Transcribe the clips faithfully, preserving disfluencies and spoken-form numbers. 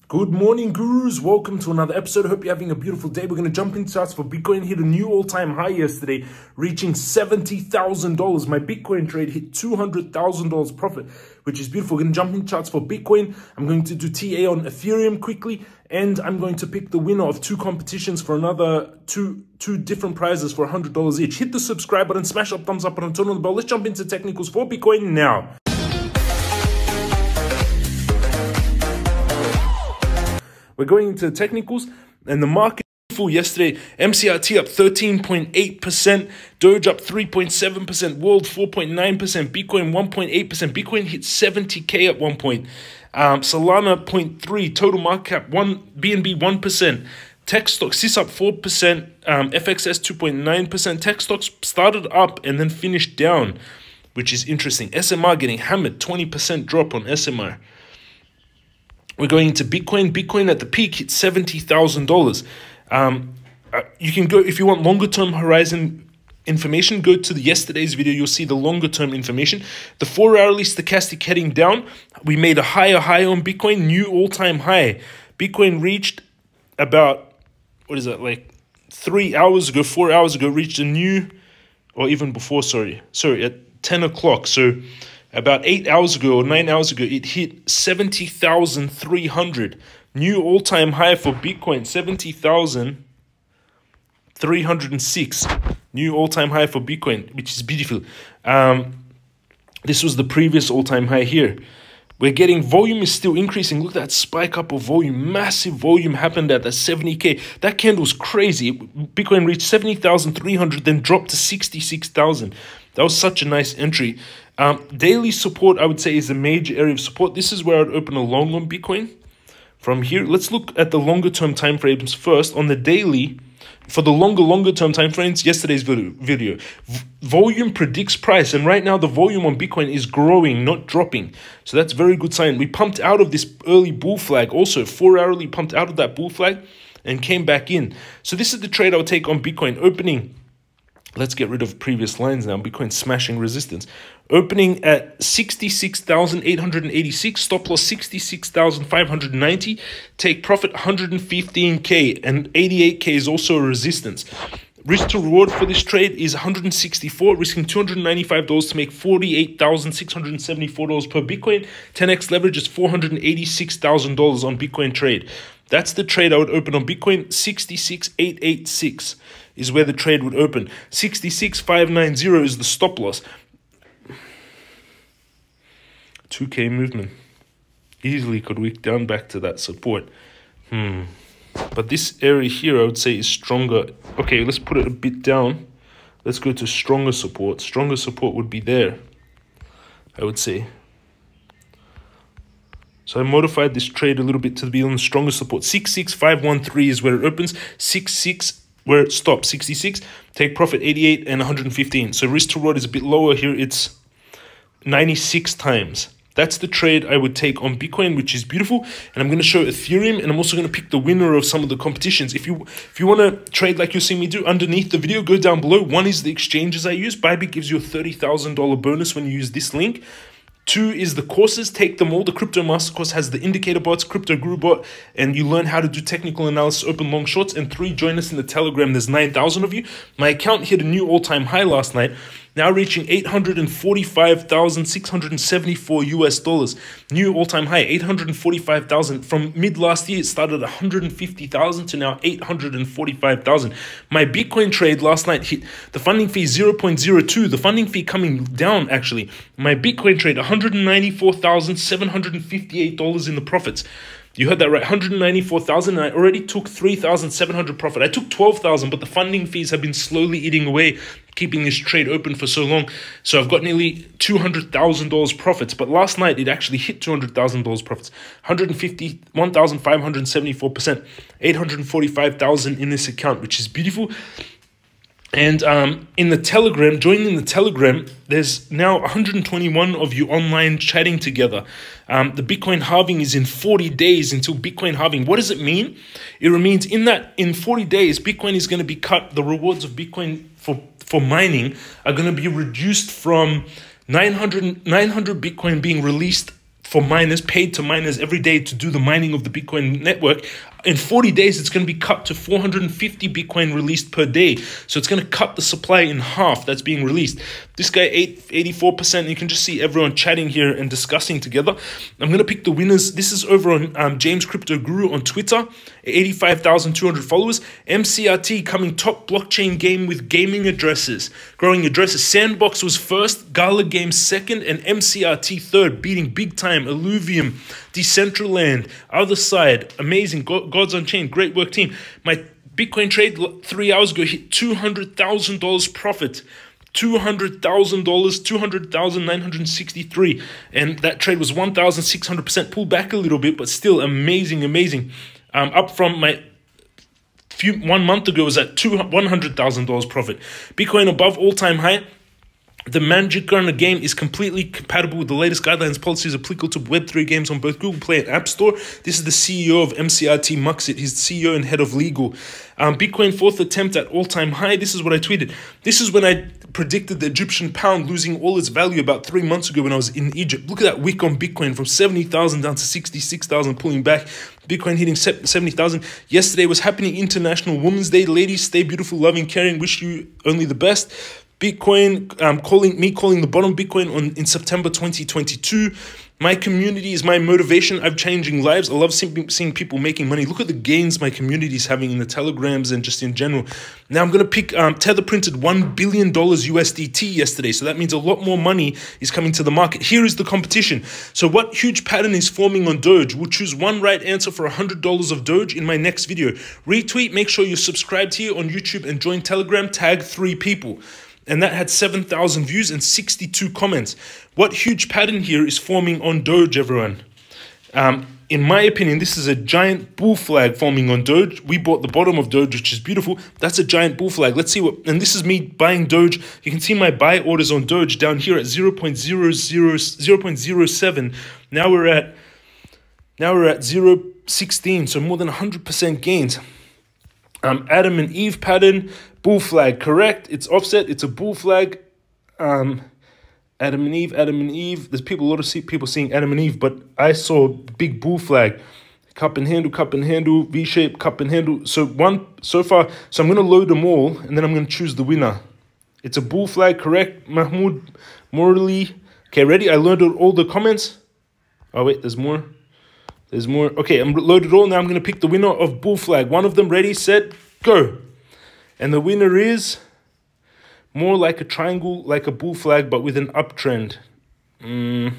Good morning, gurus. Welcome to another episode. I hope you're having a beautiful day. We're going to jump into charts for Bitcoin. Hit a new all-time high yesterday, reaching seventy thousand dollars. My Bitcoin trade hit two hundred thousand dollars profit, which is beautiful. We're going to jump into charts for Bitcoin. I'm going to do T A on Ethereum quickly, and I'm going to pick the winner of two competitions for another two two different prizes for one hundred dollars each. Hit the subscribe button, smash up, thumbs up button, turn on the bell. Let's jump into technicals for Bitcoin now. We're going into the technicals, and the market full yesterday. M C R T up thirteen point eight percent, Doge up three point seven percent, World four point nine percent, Bitcoin one point eight percent. Bitcoin hit seventy K at one point. Um, Solana zero point three, total market cap one, B N B one percent. Tech stocks, S I S up four percent, um, F X S two point nine percent. Tech stocks started up and then finished down, which is interesting. S M R getting hammered, twenty percent drop on S M R. We're going into Bitcoin. Bitcoin at the peak hit seventy thousand dollars. Um, uh, you can go, if you want longer term horizon information, go to the yesterday's video. You'll see the longer term information. The four hourly stochastic heading down. We made a higher high on Bitcoin, new all time high. Bitcoin reached about, what is that, like three hours ago, four hours ago, reached a new, or even before, sorry, sorry, at ten o'clock. So about eight hours ago or nine hours ago, it hit seventy thousand three hundred. New all-time high for Bitcoin, seventy thousand three hundred six. New all-time high for Bitcoin, which is beautiful. Um, this was the previous all-time high here. We're getting, volume is still increasing. Look at that spike up of volume. Massive volume happened at the seventy K. That candle's crazy. Bitcoin reached seventy thousand three hundred, then dropped to sixty-six thousand. That was such a nice entry. Um, daily support, I would say, is a major area of support. This is where I'd open a long on Bitcoin. From here, let's look at the longer term time frames first. On the daily, for the longer, longer term time frames, yesterday's video, video v volume predicts price. And right now, the volume on Bitcoin is growing, not dropping. So that's a very good sign. We pumped out of this early bull flag. Also, four hourly pumped out of that bull flag and came back in. So this is the trade I would take on Bitcoin. Opening, let's get rid of previous lines now. Bitcoin smashing resistance. Opening at sixty-six thousand eight hundred eighty-six, stop loss sixty-six thousand five hundred ninety, take profit one hundred fifteen K, and eighty-eight K is also a resistance. Risk to reward for this trade is one hundred sixty-four, risking two hundred ninety-five dollars to make forty-eight thousand six hundred seventy-four dollars per Bitcoin. ten X leverage is four hundred eighty-six thousand dollars on Bitcoin trade. That's the trade I would open on Bitcoin. sixty-six thousand eight hundred eighty-six is where the trade would open. sixty-six thousand five hundred ninety is the stop loss. two K movement. Easily could weak down back to that support. Hmm. But this area here, I would say, is stronger. Okay, let's put it a bit down. Let's go to stronger support. Stronger support would be there, I would say. So I modified this trade a little bit to be on the stronger support. sixty-six thousand five hundred thirteen is where it opens. sixty-six where it stops. sixty-six. Take profit eighty-eight and one hundred fifteen. So risk to reward is a bit lower here. It's ninety-six times. That's the trade I would take on Bitcoin, which is beautiful. And I'm going to show Ethereum, and I'm also going to pick the winner of some of the competitions. If you if you want to trade like you're seeing me do, underneath the video, go down below. One is the exchanges I use. Bybit gives you a thirty thousand dollar bonus when you use this link. Two is the courses. Take them all. The Crypto Master course has the indicator bots, Crypto Guru bot, and you learn how to do technical analysis, open long shorts. And three, join us in the Telegram. There's nine thousand of you. My account hit a new all-time high last night, now reaching eight hundred forty-five thousand six hundred seventy-four U S dollars. New all-time high, eight hundred forty-five thousand. From mid last year, it started at one hundred fifty thousand to now eight hundred forty-five thousand. My Bitcoin trade last night hit the funding fee zero point zero two. The funding fee coming down, actually. My Bitcoin trade, one hundred ninety-four thousand seven hundred fifty-eight dollars in the profits. You heard that right, one hundred ninety-four thousand, and I already took three thousand seven hundred profit. I took twelve thousand, but the funding fees have been slowly eating away, keeping this trade open for so long. So I've got nearly two hundred thousand dollars profits, but last night it actually hit two hundred thousand dollars profits. one hundred fifty-one thousand five hundred seventy-four percent, eight hundred forty-five thousand in this account, which is beautiful. And um, in the Telegram, joining the Telegram, there's now one hundred twenty-one of you online chatting together. Um, the Bitcoin halving is in forty days until Bitcoin halving. What does it mean? It means in that in forty days, Bitcoin is going to be cut. The rewards of Bitcoin for, for mining are going to be reduced from nine hundred, nine hundred Bitcoin being released for miners, paid to miners every day to do the mining of the Bitcoin network. In forty days, it's going to be cut to four hundred fifty Bitcoin released per day. So it's going to cut the supply in half that's being released. This guy, eighty-four percent. You can just see everyone chatting here and discussing together. I'm going to pick the winners. This is over on um, James Crypto Guru on Twitter, eighty-five thousand two hundred followers. M C R T coming top blockchain game with gaming addresses. Growing addresses. Sandbox was first, Gala Games second, and M C R T third, beating Big Time, Illuvium, Decentraland, Other Side. Amazing. Gods Unchained. Great work, team. My Bitcoin trade three hours ago hit two hundred thousand dollars profit. two hundred thousand dollars, two hundred thousand nine hundred sixty-three. And that trade was one thousand six hundred percent. Pulled back a little bit, but still amazing, amazing. Um, up from my few one month ago was at two one hundred thousand dollars profit. Bitcoin above all-time high. The Magic Gunner game is completely compatible with the latest guidelines, policies applicable to Web three games on both Google Play and App Store. This is the C E O of M C R T, Muxit. He's the C E O and head of legal. Um, Bitcoin fourth attempt at all-time high. This is what I tweeted. This is when I predicted the Egyptian pound losing all its value about three months ago when I was in Egypt. Look at that wick on Bitcoin from seventy thousand down to sixty-six thousand, pulling back. Bitcoin hitting seventy thousand. Yesterday was happening International Women's Day. Ladies, stay beautiful, loving, caring. Wish you only the best. Bitcoin, um, calling me calling the bottom Bitcoin on in September twenty twenty-two. My community is my motivation. I'm changing lives. I love seeing, seeing people making money. Look at the gains my community is having in the telegrams and just in general. Now I'm going to pick um, Tether printed one billion dollars U S D T yesterday. So that means a lot more money is coming to the market. Here is the competition. So what huge pattern is forming on Doge? We'll choose one right answer for one hundred dollars of Doge in my next video. Retweet, make sure you're subscribed here on YouTube and join Telegram. Tag three people. And that had seven thousand views and sixty-two comments. What huge pattern here is forming on Doge, everyone? Um, in my opinion, this is a giant bull flag forming on Doge. We bought the bottom of Doge, which is beautiful. That's a giant bull flag. Let's see what... And this is me buying Doge. You can see my buy orders on Doge down here at zero point zero zero seven. Now we're at... Now we're at zero point one six, so more than one hundred percent gains. Um, Adam and Eve pattern, bull flag, correct. It's offset. It's a bull flag. Um, Adam and Eve, Adam and Eve. There's people, a lot of see, people seeing Adam and Eve, but I saw big bull flag. Cup and handle, cup and handle, V-shape, cup and handle. So one, so far, so I'm going to load them all, and then I'm going to choose the winner. It's a bull flag, correct. Mahmoud, Morley. Okay, ready? I loaded all the comments. Oh, wait, there's more. There's more. Okay, I'm loaded all. Now I'm going to pick the winner of bull flag. One of them, ready, set, go. And the winner is more like a triangle, like a bull flag, but with an uptrend. Mm,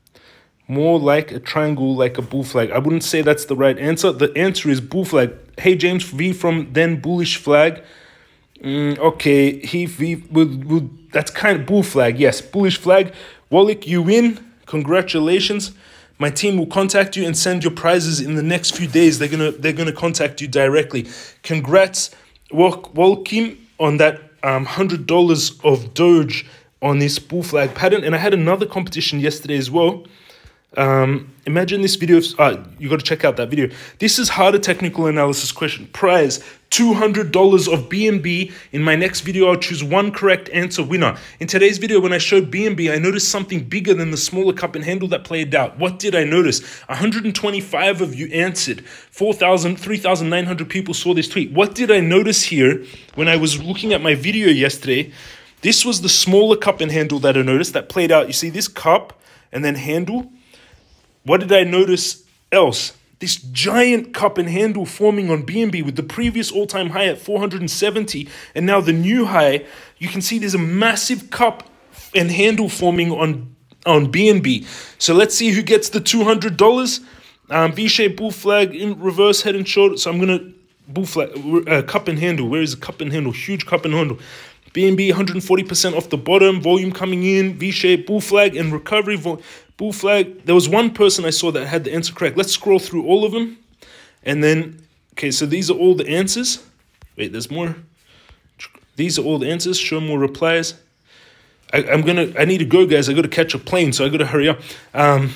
more like a triangle, like a bull flag. I wouldn't say that's the right answer. The answer is bull flag. Hey, James V from then bullish flag. Mm, okay, he V, would, would, that's kind of bull flag. Yes, bullish flag. Wallach, you win. Congratulations. My team will contact you and send your prizes in the next few days. They're gonna they're gonna contact you directly. Congrats, Walkim, on that um hundred dollars of Doge on this bull flag pattern. And I had another competition yesterday as well. Um, imagine this video. Uh, you got to check out that video. This is harder technical analysis question. Prize two hundred dollars of B N B. In my next video, I'll choose one correct answer winner. In today's video, when I showed B N B, I noticed something bigger than the smaller cup and handle that played out. What did I notice? one hundred twenty-five of you answered. four thousand, three thousand nine hundred people saw this tweet. What did I notice here when I was looking at my video yesterday? This was the smaller cup and handle that I noticed that played out. You see this cup and then handle. What did I notice else? This giant cup and handle forming on B N B with the previous all-time high at four hundred seventy, and now the new high. You can see there's a massive cup and handle forming on, on B N B. So let's see who gets the two hundred dollars. Um, V-shaped bull flag in reverse, head and shoulder. So I'm going to bull flag, uh, cup and handle. Where is the cup and handle? Huge cup and handle. B N B one hundred forty percent off the bottom, volume coming in, V-shape, bull flag, and recovery. Bull flag. There was one person I saw that had the answer correct. Let's scroll through all of them. And then, okay, so these are all the answers. Wait, there's more. These are all the answers. Show more replies. I, I'm going to, I need to go, guys. I got to catch a plane, so I got to hurry up. Um,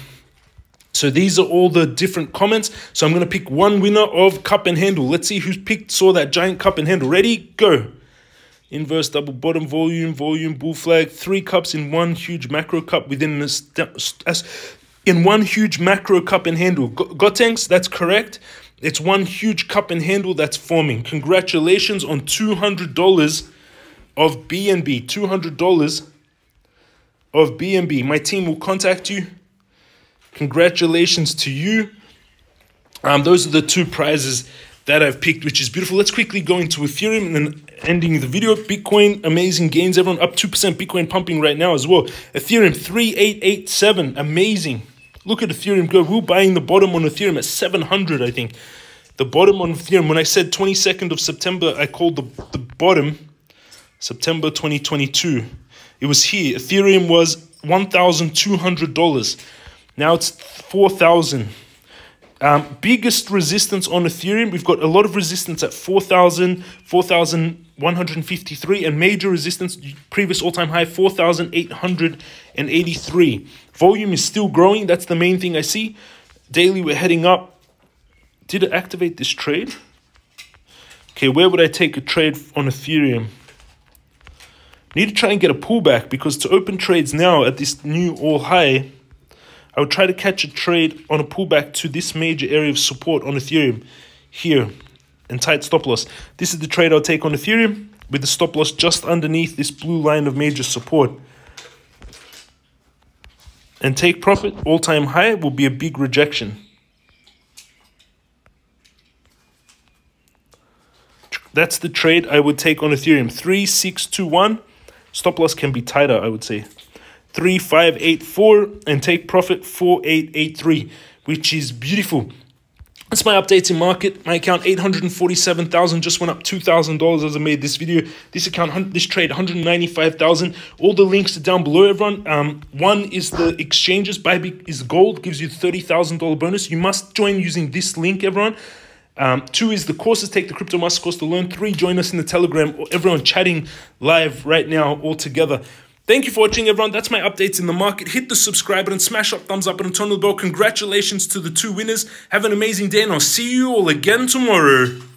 so these are all the different comments. So I'm going to pick one winner of cup and handle. Let's see who's picked, saw that giant cup and handle. Ready? Go. Inverse double bottom, volume, volume, bull flag, three cups in one huge macro cup within this. in one huge macro cup and handle. Gotenks, that's correct. It's one huge cup and handle that's forming. Congratulations on two hundred dollars of B N B. two hundred dollars of B N B. My team will contact you. Congratulations to you. Um, those are the two prizes that I've picked, which is beautiful. Let's quickly go into Ethereum and then ending the video. Bitcoin, amazing gains. Everyone up two percent. Bitcoin pumping right now as well. Ethereum, three eight eight seven. Amazing. Look at Ethereum go. We're buying the bottom on Ethereum at seven hundred, I think. The bottom on Ethereum, when I said twenty-second of September, I called the, the bottom September twenty twenty-two. It was here. Ethereum was one thousand two hundred dollars. Now it's four thousand dollars. Um, biggest resistance on Ethereum, we've got a lot of resistance at four thousand, four thousand one hundred fifty-three, and major resistance, previous all-time high, four thousand eight hundred eighty-three. Volume is still growing. That's the main thing I see. Daily, we're heading up. Did it activate this trade? Okay, where would I take a trade on Ethereum? Need to try and get a pullback, because to open trades now at this new all-high, I would try to catch a trade on a pullback to this major area of support on Ethereum here and tight stop loss. This is the trade I'll take on Ethereum with the stop loss just underneath this blue line of major support. And take profit, all-time high will be a big rejection. That's the trade I would take on Ethereum. three six two one. Stop loss can be tighter, I would say. three five eight four, and take profit four eight eight three, which is beautiful. That's my updates in market. My account eight hundred forty-seven thousand, just went up two thousand dollars as I made this video. This account, this trade, one hundred ninety-five thousand. All the links are down below, everyone. Um, one is the exchanges. Bybit is gold, gives you thirty thousand dollar bonus. You must join using this link, everyone. Um, two is the courses, take the Crypto Master course to learn. Three, join us in the Telegram. Everyone chatting live right now all together. Thank you for watching, everyone. That's my updates in the market. Hit the subscribe button, smash up, thumbs up, and turn on the bell. Congratulations to the two winners. Have an amazing day, and I'll see you all again tomorrow.